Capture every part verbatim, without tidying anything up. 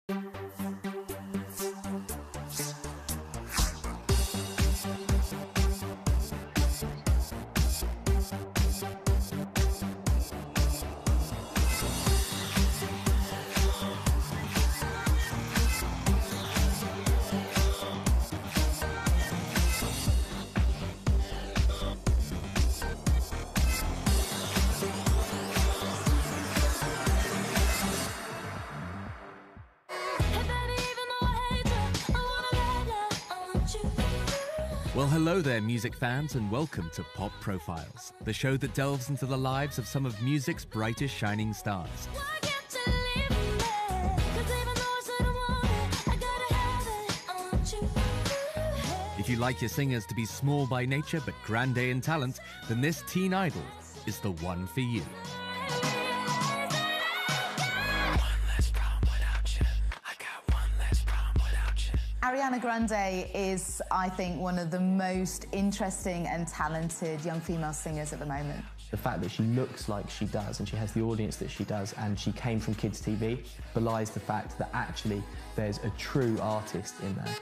Well, hello there, music fans, and welcome to Pop Profiles, the show that delves into the lives of some of music's brightest shining stars. If you like your singers to be small by nature but grande in talent, then this teen idol is the one for you. Ariana Grande is, I think, one of the most interesting and talented young female singers at the moment. The fact that she looks like she does and she has the audience that she does and she came from kids' T V belies the fact that actually there's a true artist in there.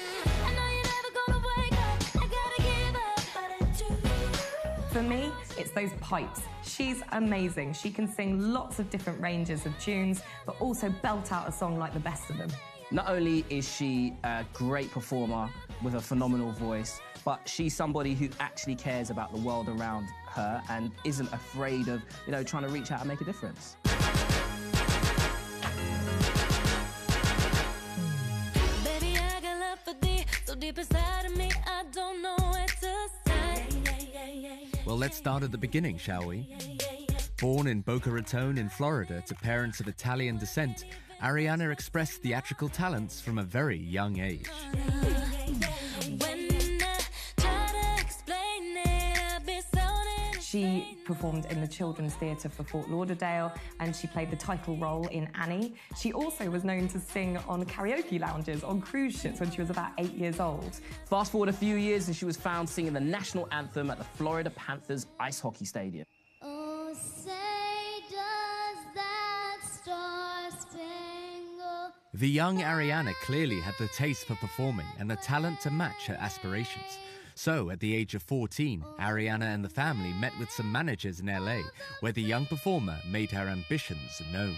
For me, it's those pipes. She's amazing. She can sing lots of different ranges of tunes, but also belt out a song like the best of them. Not only is she a great performer with a phenomenal voice, but she's somebody who actually cares about the world around her and isn't afraid of, you know, trying to reach out and make a difference. Baby, I got love for thee, so deep inside of me, I don't know where to start. Well, let's start at the beginning, shall we? Born in Boca Raton in Florida to parents of Italian descent, Ariana expressed theatrical talents from a very young age. She performed in the Children's Theatre for Fort Lauderdale and she played the title role in Annie. She also was known to sing on karaoke lounges on cruise ships when she was about eight years old. Fast forward a few years and she was found singing the national anthem at the Florida Panthers ice hockey stadium. Oh, say does that star-spangled... The young Ariana clearly had the taste for performing and the talent to match her aspirations. So, at the age of fourteen, Ariana and the family met with some managers in L A, where the young performer made her ambitions known.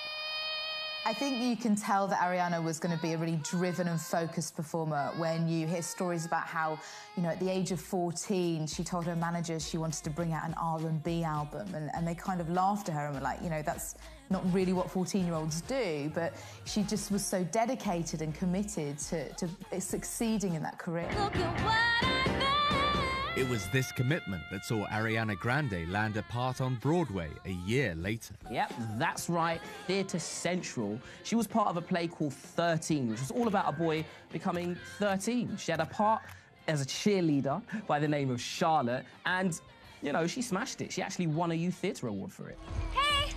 I think you can tell that Ariana was going to be a really driven and focused performer when you hear stories about how, you know, at the age of fourteen, she told her managers she wanted to bring out an R and B album, and, and they kind of laughed at her and were like, you know, that's not really what fourteen-year-olds do, but she just was so dedicated and committed to, to succeeding in that career. Look at what I know. It was this commitment that saw Ariana Grande land a part on Broadway a year later. Yep, that's right, Theatre Central. She was part of a play called thirteen, which was all about a boy becoming thirteen. She had a part as a cheerleader by the name of Charlotte, and, you know, she smashed it. She actually won a Youth Theatre Award for it. Hey!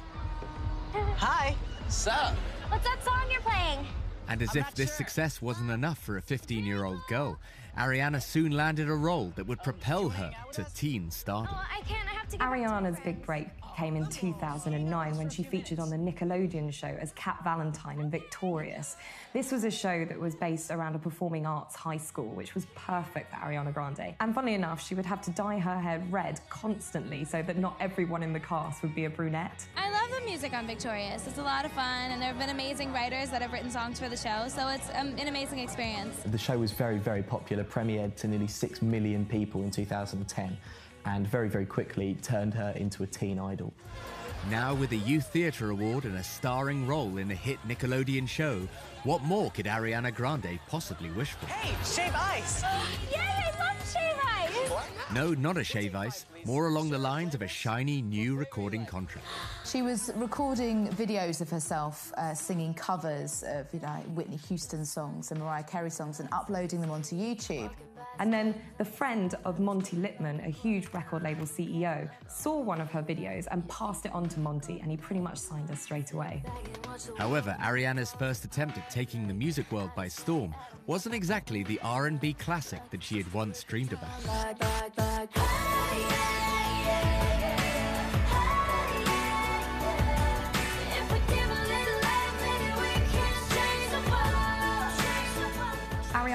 Hi. Sup? What's that song you're playing? And as I'm if not this sure. success wasn't enough for a fifteen-year-old girl, Ariana soon landed a role that would propel her to teen stardom. Oh, I can't. I have to get Ariana's big break came in two thousand nine when she featured on the Nickelodeon show as Cat Valentine in Victorious. This was a show that was based around a performing arts high school, which was perfect for Ariana Grande. And funnily enough, she would have to dye her hair red constantly so that not everyone in the cast would be a brunette. I love the music on Victorious. It's a lot of fun, and there have been amazing writers that have written songs for the show, so it's um, an amazing experience. The show was very, very popular, premiered to nearly six million people in two thousand ten, and very, very quickly turned her into a teen idol. Now with a Youth Theatre Award and a starring role in a hit Nickelodeon show, what more could Ariana Grande possibly wish for? Hey, shave ice. Yay, I love shave ice! No, not a shave ice, more along the lines of a shiny new recording contract. She was recording videos of herself uh, singing covers of, you know, Whitney Houston songs and Mariah Carey songs and uploading them onto YouTube. And then the friend of Monty Littman, a huge record label C E O, saw one of her videos and passed it on to Monty, and he pretty much signed her straight away. However, Ariana's first attempt at taking the music world by storm wasn't exactly the R and B classic that she had once dreamed about.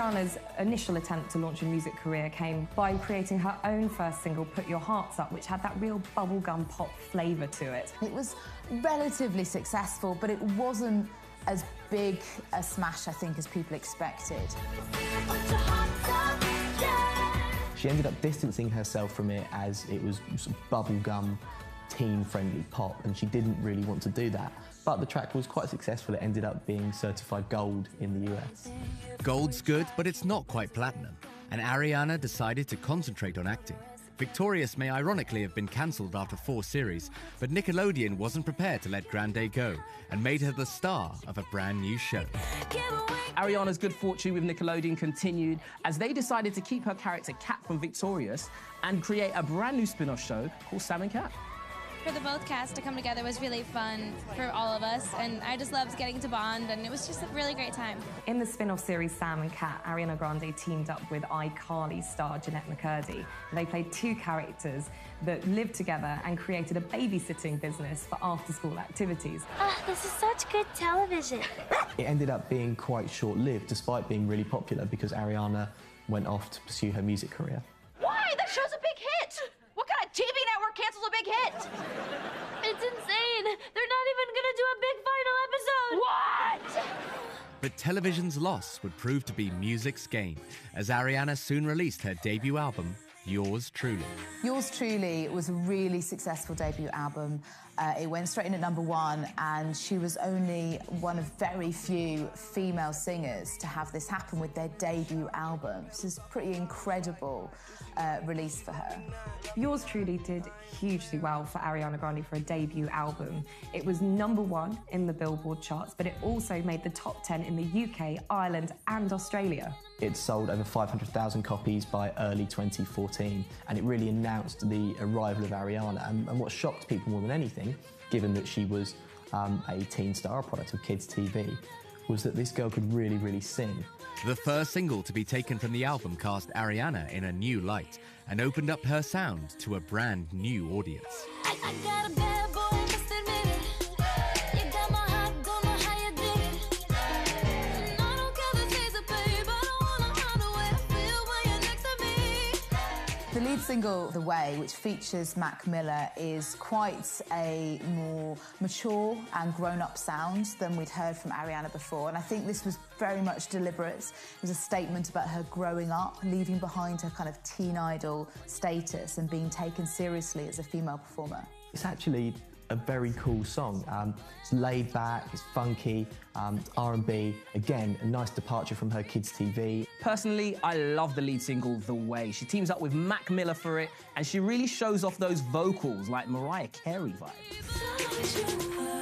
Ariana's initial attempt to launch a music career came by creating her own first single, Put Your Hearts Up, which had that real bubblegum pop flavour to it. It was relatively successful, but it wasn't as big a smash, I think, as people expected. She ended up distancing herself from it as it was sort of bubblegum, teen-friendly pop, and she didn't really want to do that. But the track was quite successful. It ended up being certified gold in the U S. Gold's good, but it's not quite platinum, and Ariana decided to concentrate on acting. Victorious may ironically have been cancelled after four series, but Nickelodeon wasn't prepared to let Grande go and made her the star of a brand new show. Ariana's good fortune with Nickelodeon continued as they decided to keep her character Cat from Victorious and create a brand new spin-off show called Sam and Cat. For the both casts to come together was really fun for all of us, and I just loved getting to bond, and it was just a really great time. In the spin-off series Sam and Cat, Ariana Grande teamed up with iCarly star Jeanette McCurdy. They played two characters that lived together and created a babysitting business for after-school activities. Oh, this is such good television. It ended up being quite short-lived, despite being really popular, because Ariana went off to pursue her music career. Why? That show's a big hit! What kind of T V network cancels a big hit? It's insane. They're not even gonna do a big final episode. What? But television's loss would prove to be music's gain, as Ariana soon released her debut album, Yours Truly. Yours Truly was a really successful debut album. Uh, it went straight in at number one, and she was only one of very few female singers to have this happen with their debut album. This is a pretty incredible uh, release for her. Yours Truly did hugely well for Ariana Grande for a debut album. It was number one in the Billboard charts, but it also made the top ten in the U K, Ireland and Australia. It sold over five hundred thousand copies by early twenty fourteen, and it really announced the arrival of Ariana. And, and what shocked people more than anything, given that she was um, a teen star, a product of kids' T V, was that this girl could really, really sing. The first single to be taken from the album cast Ariana in a new light and opened up her sound to a brand new audience. I, I got a bad boy, must admit it. You got my heart, don't know how you did it. And I don't care the taste of pain, but I wanna hide the way I feel when you're next to me. The lead single, The Way, which features Mac Miller, is quite a more mature and grown-up sound than we'd heard from Ariana before, and I think this was very much deliberate. It was a statement about her growing up, leaving behind her kind of teen idol status and being taken seriously as a female performer. It's actually a very cool song. Um, it's laid back, it's funky, um, R and B. Again, a nice departure from her kids' T V. Personally, I love the lead single, The Way. She teams up with Mac Miller for it, and she really shows off those vocals like Mariah Carey vibes.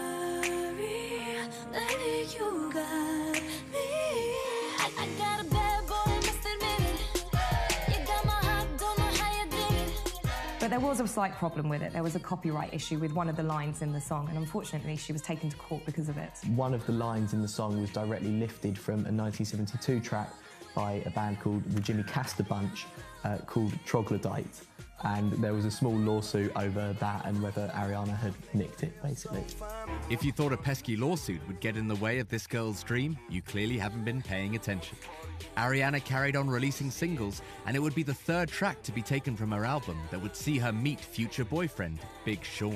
But there was a slight problem with it. There was a copyright issue with one of the lines in the song, and unfortunately she was taken to court because of it. One of the lines in the song was directly lifted from a nineteen seventy-two track by a band called the Jimmy Castor Bunch, uh, called Troglodyte. And there was a small lawsuit over that and whether Ariana had nicked it, basically. If you thought a pesky lawsuit would get in the way of this girl's dream, you clearly haven't been paying attention. Ariana carried on releasing singles, and it would be the third track to be taken from her album that would see her meet future boyfriend, Big Sean.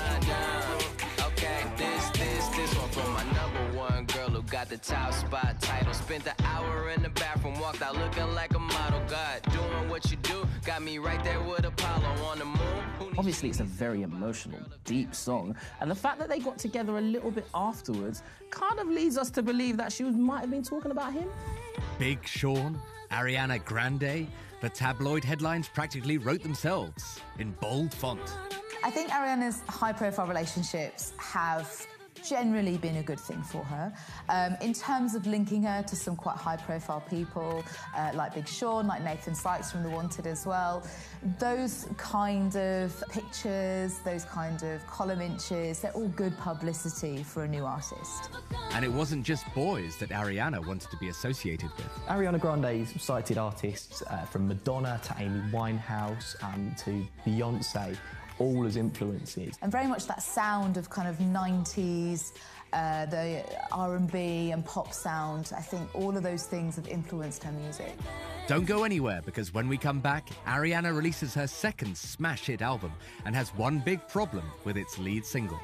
Okay, this, this, this one from my number one girl who got the top spot title. Spent the hour in the bathroom, walked out looking like a model. God, doing what you do, got me right there with Apollo on the moon. Obviously, it's a very emotional, deep song, and the fact that they got together a little bit afterwards kind of leads us to believe that she was, might have been talking about him. Big Sean, Ariana Grande, the tabloid headlines practically wrote themselves in bold font. I think Ariana's high-profile relationships have generally been a good thing for her. Um, in terms of linking her to some quite high-profile people, uh, like Big Sean, like Nathan Sykes from The Wanted as well, those kind of pictures, those kind of column inches, they're all good publicity for a new artist. And it wasn't just boys that Ariana wanted to be associated with. Ariana Grande's cited artists uh, from Madonna to Amy Winehouse um, to Beyonce, all as influences. And very much that sound of kind of nineties uh, the R and B and pop sound. I think all of those things have influenced her music. Don't go anywhere, because when we come back, Ariana releases her second smash hit album and has one big problem with its lead single.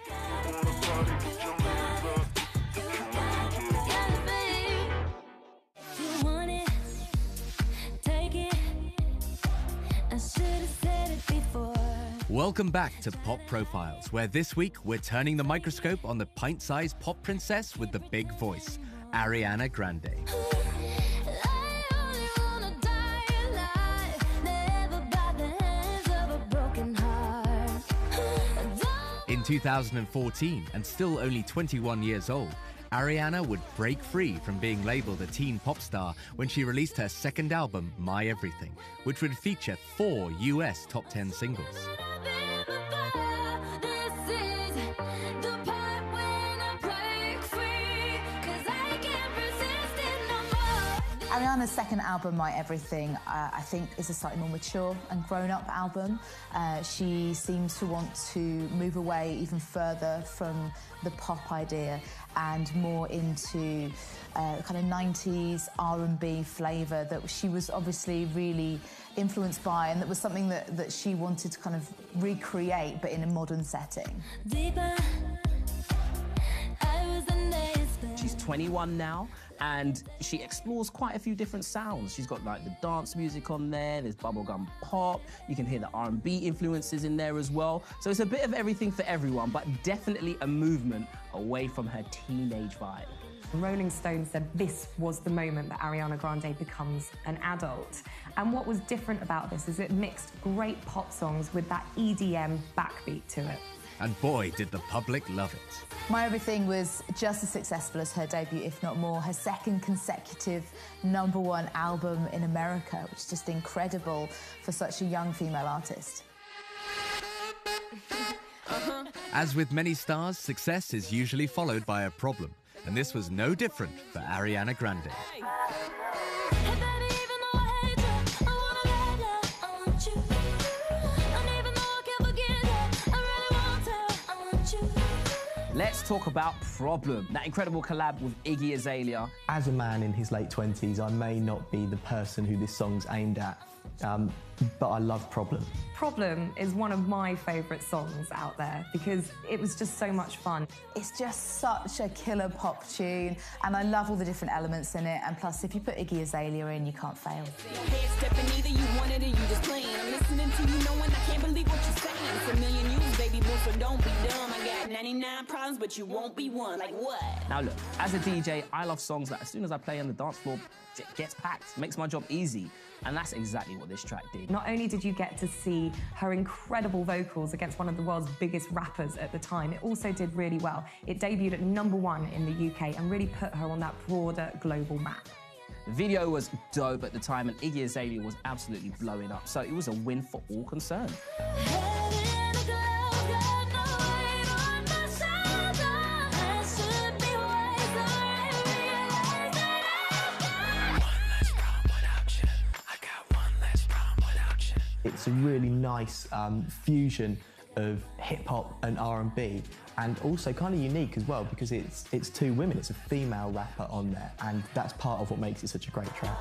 Welcome back to Pop Profiles, where this week we're turning the microscope on the pint-sized pop princess with the big voice, Ariana Grande. In two thousand fourteen, and still only twenty-one years old, Ariana would break free from being labeled a teen pop star when she released her second album, My Everything, which would feature four U S top ten singles. Ariana's second album, My Everything, uh, I think is a slightly more mature and grown-up album. Uh, she seems to want to move away even further from the pop idea and more into uh, kind of nineties R and B flavour that she was obviously really influenced by, and that was something that, that she wanted to kind of recreate, but in a modern setting. Deeper, I was amazed. She's twenty-one now, and she explores quite a few different sounds. She's got like the dance music on there, there's bubblegum pop, you can hear the R and B influences in there as well. So it's a bit of everything for everyone, but definitely a movement away from her teenage vibe. Rolling Stone said this was the moment that Ariana Grande becomes an adult. And what was different about this is it mixed great pop songs with that E D M backbeat to it. And boy, did the public love it. My Everything was just as successful as her debut, if not more. Her second consecutive number one album in America, which is just incredible for such a young female artist. As with many stars, success is usually followed by a problem, and this was no different for Ariana Grande. Let's talk about Problem, that incredible collab with Iggy Azalea. As a man in his late twenties, I may not be the person who this song's aimed at, um, but I love Problem. Problem is one of my favourite songs out there because it was just so much fun. It's just such a killer pop tune, and I love all the different elements in it, and plus if you put Iggy Azalea in, you can't fail. Either you want it or you just playing. I'm listening to you knowing I can't believe what you're saying. It's a million you, baby boo, so don't be dumb. I got ninety-nine problems, but you won't be one. Like what? Now look, as a D J, I love songs that as soon as I play on the dance floor, it gets packed, makes my job easy. And that's exactly what this track did. Not only did you get to see her incredible vocals against one of the world's biggest rappers at the time, it also did really well. It debuted at number one in the U K and really put her on that broader global map. The video was dope at the time, and Iggy Azalea was absolutely blowing up, so it was a win for all concerned. It's a really nice um, fusion of hip-hop and R and B, and also kind of unique as well because it's it's two women. It's a female rapper on there, and that's part of what makes it such a great track.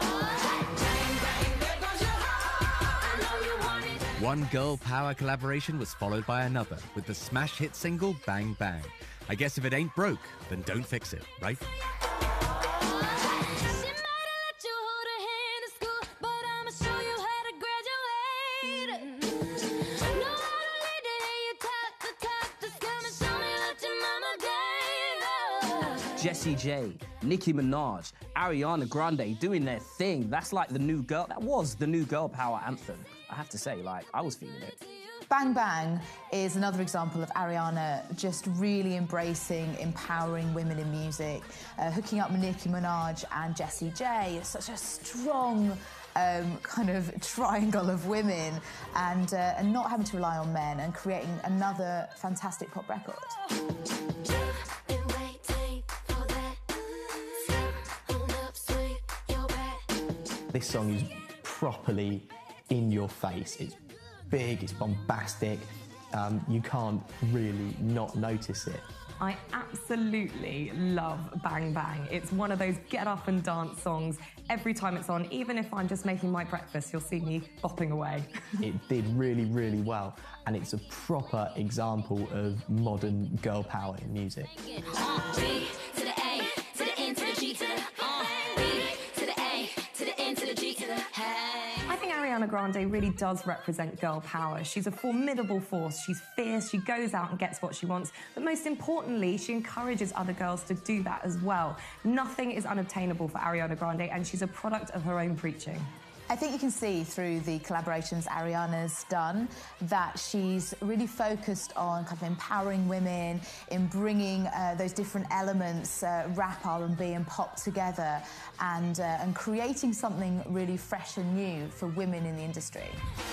One girl power collaboration was followed by another with the smash hit single Bang Bang. I guess if it ain't broke, then don't fix it, right? Jessie J, Nicki Minaj, Ariana Grande doing their thing. That's like the new girl, that was the new girl power anthem. I have to say, like, I was feeling it. Bang Bang is another example of Ariana just really embracing, empowering women in music, uh, hooking up with Nicki Minaj and Jessie J. It's such a strong um, kind of triangle of women, and, uh, and not having to rely on men, and creating another fantastic pop record. This song is properly in your face. It's big, it's bombastic. Um, you can't really not notice it. I absolutely love Bang Bang. It's one of those get up and dance songs every time it's on. Even if I'm just making my breakfast, you'll see me bopping away. It did really, really well, and it's a proper example of modern girl power in music. I think Ariana Grande really does represent girl power. She's a formidable force. She's fierce. She goes out and gets what she wants. But most importantly, she encourages other girls to do that as well. Nothing is unobtainable for Ariana Grande, and she's a product of her own preaching. I think you can see through the collaborations Ariana's done that she's really focused on kind of empowering women, in bringing uh, those different elements, uh, rap, R and B and pop together, and, uh, and creating something really fresh and new for women in the industry.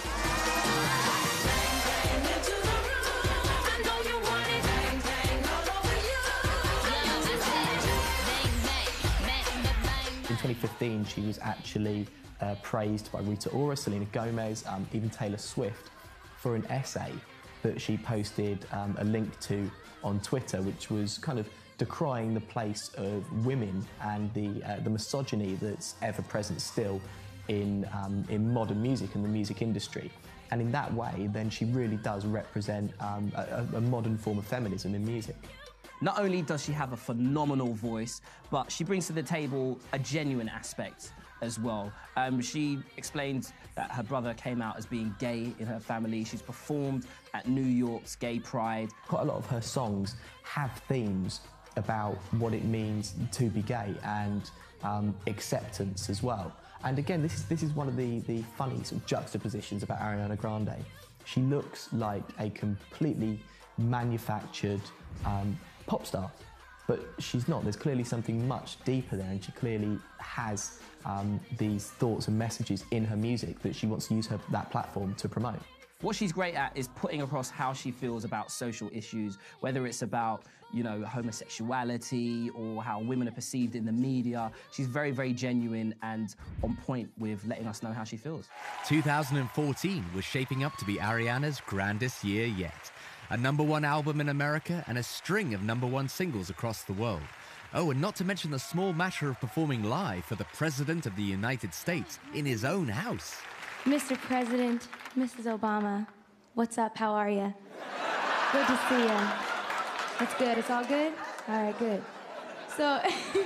In twenty fifteen, she was actually Uh, praised by Rita Ora, Selena Gomez, um, even Taylor Swift, for an essay that she posted um, a link to on Twitter, which was kind of decrying the place of women and the uh, the misogyny that's ever present still in um, in modern music and the music industry. And in that way, then she really does represent um, a, a modern form of feminism in music. Not only does she have a phenomenal voice, but she brings to the table a genuine aspect as well. Um, she explained that her brother came out as being gay in her family. She's performed at New York's Gay Pride. Quite a lot of her songs have themes about what it means to be gay and um, acceptance as well. And again, this is, this is one of the, the funny sort of juxtapositions about Ariana Grande. She looks like a completely manufactured um, pop star, but she's not. There's clearly something much deeper there, and she clearly has um, these thoughts and messages in her music that she wants to use her, that platform to promote. What she's great at is putting across how she feels about social issues, whether it's about, you know, homosexuality or how women are perceived in the media. She's very, very genuine and on point with letting us know how she feels. two thousand fourteen was shaping up to be Ariana's grandest year yet. A number one album in America and a string of number one singles across the world. Oh, and not to mention the small matter of performing live for the President of the United States in his own house. Mister President, Missus Obama, what's up? How are you? Good to see you. That's good. It's all good? All right, good. So...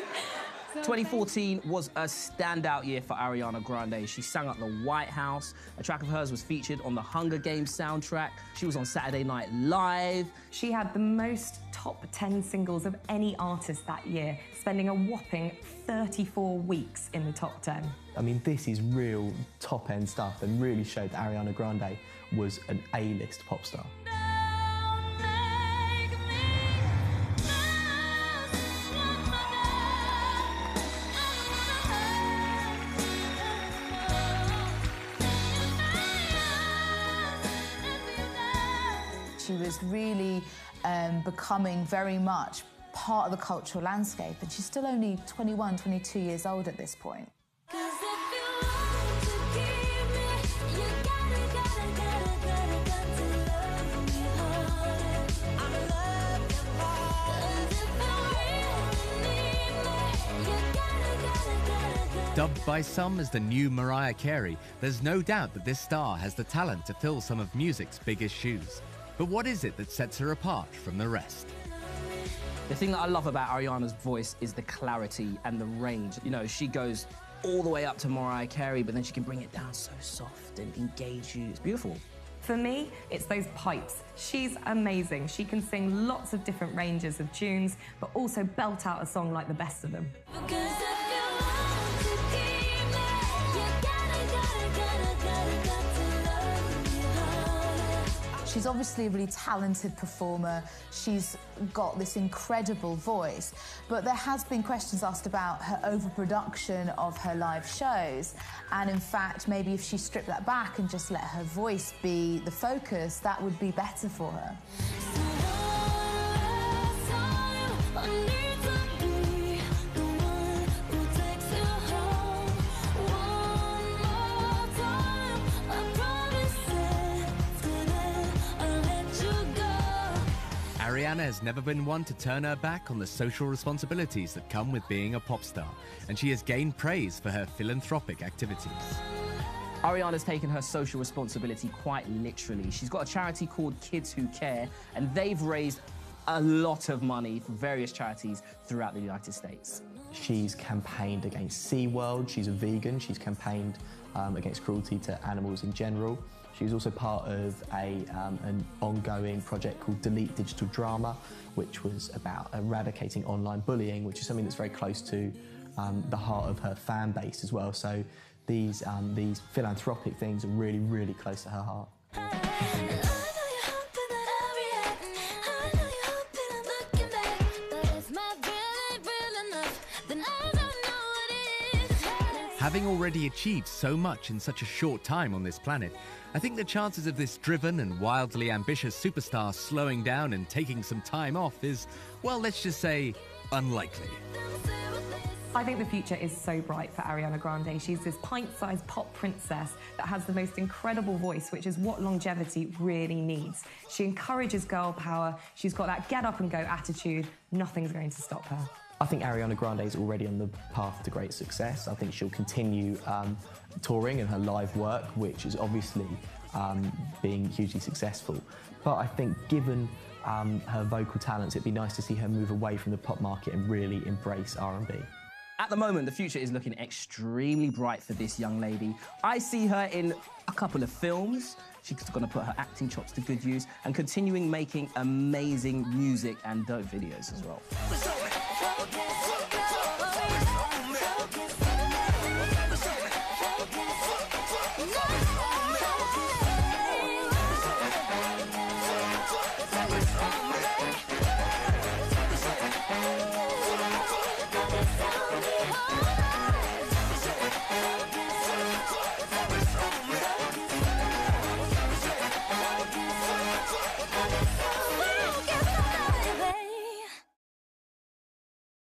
twenty fourteen was a standout year for Ariana Grande. She sang at the White House. A track of hers was featured on the Hunger Games soundtrack. She was on Saturday Night Live. She had the most top ten singles of any artist that year, spending a whopping thirty-four weeks in the top ten. I mean, this is real top-end stuff and really showed that Ariana Grande was an A-list pop star. She was really um, becoming very much part of the cultural landscape, and she's still only twenty-one, twenty-two years old at this point. Dubbed by some as the new Mariah Carey, there's no doubt that this star has the talent to fill some of music's biggest shoes. But what is it that sets her apart from the rest? The thing that I love about Ariana's voice is the clarity and the range. You know, she goes all the way up to Mariah Carey, but then she can bring it down so soft and engage you. It's beautiful. For me, it's those pipes. She's amazing. She can sing lots of different ranges of tunes, but also belt out a song like the best of them. She's obviously a really talented performer. She's got this incredible voice, but there has been questions asked about her overproduction of her live shows. And in fact, maybe if she stripped that back and just let her voice be the focus, that would be better for her. Ariana has never been one to turn her back on the social responsibilities that come with being a pop star, and she has gained praise for her philanthropic activities. Ariana's taken her social responsibility quite literally. She's got a charity called Kids Who Care, and they've raised a lot of money for various charities throughout the United States. She's campaigned against SeaWorld, she's a vegan, she's campaigned um, against cruelty to animals in general. She was also part of a, um, an ongoing project called Delete Digital Drama, which was about eradicating online bullying, which is something that's very close to um, the heart of her fan base as well. So these, um, these philanthropic things are really, really close to her heart. Having already achieved so much in such a short time on this planet, I think the chances of this driven and wildly ambitious superstar slowing down and taking some time off is, well, let's just say, unlikely. I think the future is so bright for Ariana Grande. She's this pint-sized pop princess that has the most incredible voice, which is what longevity really needs. She encourages girl power. She's got that get-up-and-go attitude. Nothing's going to stop her. I think Ariana Grande is already on the path to great success. I think she'll continue um, touring and her live work, which is obviously um, being hugely successful. But I think given um, her vocal talents, it'd be nice to see her move away from the pop market and really embrace R and B. At the moment, the future is looking extremely bright for this young lady. I see her in a couple of films. She's going to put her acting chops to good use and continuing making amazing music and dope videos as well.